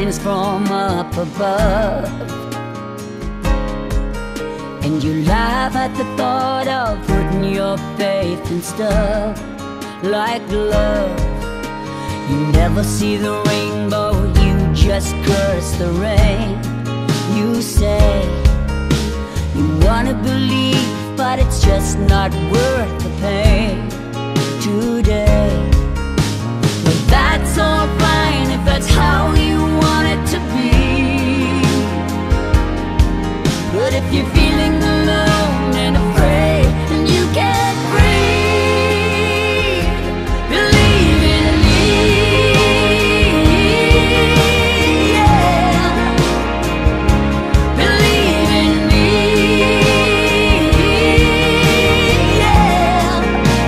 blessings from up above. And you laugh at the thought of putting your faith in stuff like love. You never see the rainbow, you just curse the rain. You say you wanna believe, but it's just not worth the pain today. But that's all fine if that's how you want it to be. But if you're feeling alone and afraid and you can't breathe, believe in me, yeah. Believe in me, yeah.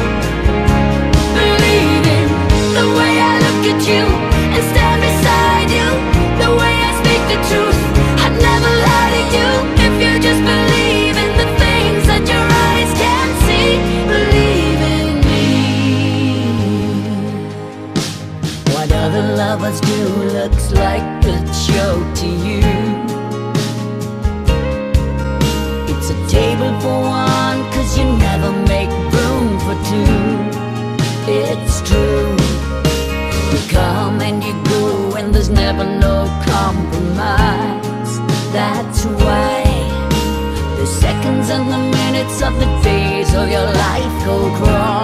Believe in the way I look at you and stand beside you, the way I speak the truth, I'd never lie to you. If you just believe in the things that your eyes can't see, believe in me. What other lovers do looks like a joke to you. It's a table for one, 'cause you never make room for two. It's true. You come and you go, and there's never no compromise. That's why the seconds and the minutes of the days of your life go crawl.